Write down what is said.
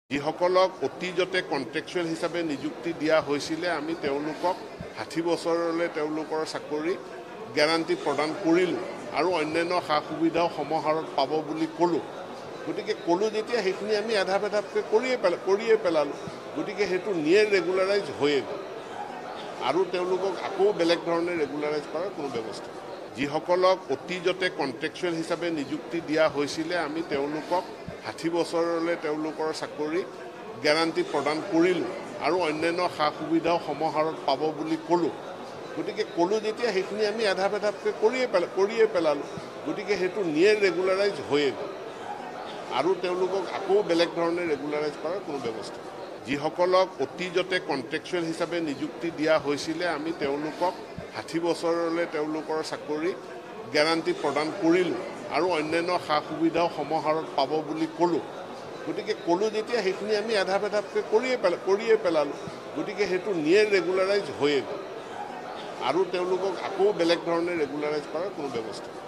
যিসকলক অতীজতে কন্ট্ৰেকচুৱেল হিচাপে নিযুক্তি দিয়া হৈছিলে আমি তেওঁলোকক 60 বছৰলৈ তেওঁলোকৰ চাকৰি গ্যাৰান্টি প্ৰদান কৰিলোঁ আৰু অন্যান্য সা সুবিধাও সমাহাৰত পাব বুলি ক'লোঁ। গতিকে ক'লোঁ যেতিয়া সেইখিনি আমি আধা বেধাকৈ কৰিয়ে পেলালোঁ। গতিকে সেইটো নিয়ে ৰেগুলাৰাইজ হৈয়ে গ'ল আৰু তেওঁলোকক আকৌ বেলেগ ধৰণে ৰেগুলাৰাইজ কৰাৰ কোনো ব্যৱস্থা। যিসকলক অতীজতে কন্ট্ৰেকচুৱেল হিচাপে নিযুক্তি দিয়া হৈছিলে আমি তেওঁলোকক 60 বছৰলৈ তেওঁলোকৰ চাকৰি গ্যাৰান্টি প্ৰদান কৰিলোঁ আৰু অন্যান্য সা সুবিধাও সমাহাৰত পাব বুলি ক'লোঁ। গতিকে ক'লোঁ যেতিয়া সেইখিনি আমি আধা বেধাকৈ কৰিয়ে পেলালোঁ। গতিকে সেইটো নিয়ে ৰেগুলাৰাইজ হৈয়ে গ'ল আৰু তেওঁলোকক আকৌ বেলেগ ধৰণে ৰেগুলাৰাইজ কৰাৰ কোনো ব্যৱস্থা। যিসকলক অতীজতে কন্ট্ৰেকচুৱেল হিচাপে নিযুক্তি দিয়া হৈছিলে আমি তেওঁলোকক 60 বছৰলৈ তেওঁলোকৰ চাকৰি গ্যাৰান্টি প্ৰদান কৰিলোঁ আৰু অন্যান্য সা সুবিধাও সমাহাৰত পাব বুলি ক'লোঁ। গতিকে ক'লোঁ যেতিয়া সেইখিনি আমি আধা বেধাকৈ কৰিয়ে পেলালোঁ। গতিকে সেইটো নিয়ে ৰেগুলাৰাইজ হৈয়ে গ'ল আৰু তেওঁলোকক আকৌ বেলেগ ধৰণে ৰেগুলাৰাইজ কৰাৰ কোনো ব্যৱস্থা।